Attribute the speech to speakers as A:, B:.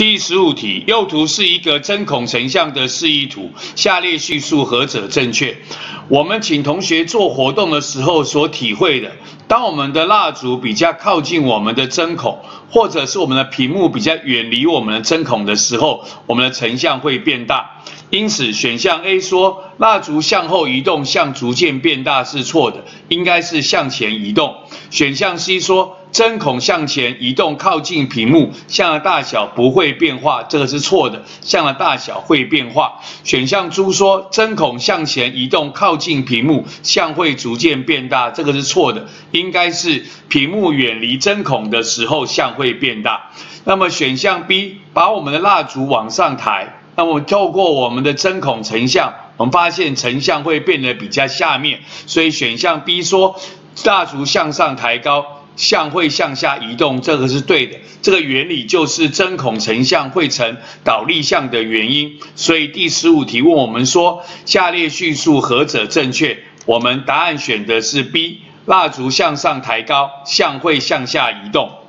A: 第15题，右图是一个针孔成像的示意图，下列叙述何者正确？我们请同学做活动的时候所体会的，当我们的蜡烛比较靠近我们的针孔，或者是我们的屏幕比较远离我们的针孔的时候，我们的成像会变大。因此，选项 A 说蜡烛向后移动，像逐渐变大是错的，应该是向前移动。选项 C 说针孔向前移动，靠近屏幕，像的大小不会变化，这个是错的，像的大小会变化。选项 D 说针孔向前移动，靠近屏幕，像会逐渐变大，这个是错的，应该是屏幕远离针孔的时候像会变大。那么选项 B 把我们的蜡烛往上抬。那么透过我们的针孔成像，我们发现成像会变得比较下面，所以选项 B 说蜡烛向上抬高，像会向下移动，这个是对的。这个原理就是针孔成像会成倒立像的原因。所以第15题问我们说，下列叙述何者正确？我们答案选的是 B， 蜡烛向上抬高，像会向下移动。